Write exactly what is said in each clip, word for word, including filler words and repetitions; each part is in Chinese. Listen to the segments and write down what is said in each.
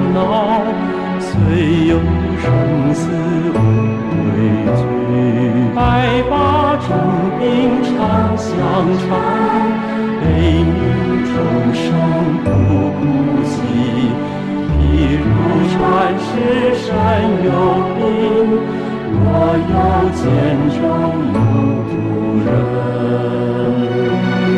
恼，虽有生死无畏惧。百把征兵常相传，悲悯众生不顾惜。譬如传世山有兵，若有见中有度人。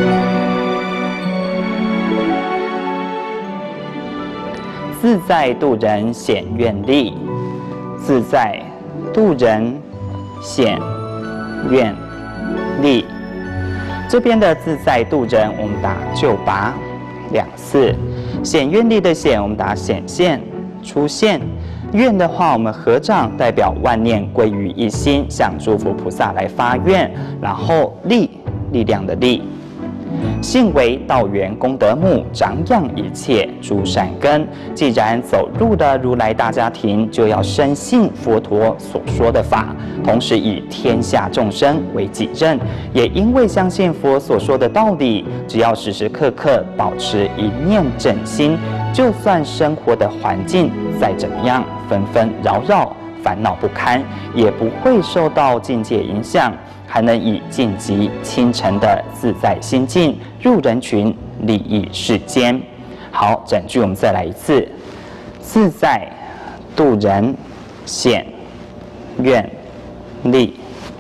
自在度人显愿力，自在度人显愿力。这边的自在度人，我们打就拔两次；显愿力的显，我们打显现出现。愿的话，我们合掌，代表万念归于一心，向诸佛菩萨来发愿。然后力，力量的力。信为道源功德木，长养一切诸善根。既然走入了如来大家庭，就要深信佛陀所说的法，同时以天下众生为己任。也因为相信佛所说的道理，只要时时刻刻保持一念正心，就算生活的环境再怎么样纷纷扰扰、烦恼不堪，也不会受到境界影响。还能以晋级清晨的自在心境入人群，利益世间。好，整句我们再来一次：自在度人显愿力。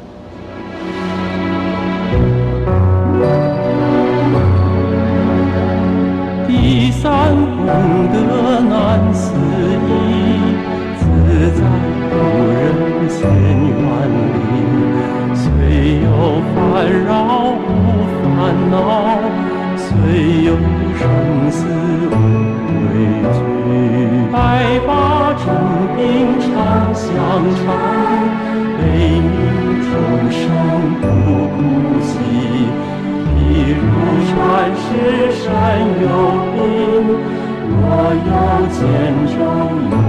第三功德难思议，自在度人显愿力。虽有烦扰无烦恼，虽有生死无畏惧。百把征兵常相传，悲悯众生不顾惜。譬如传世山有兵，若有见中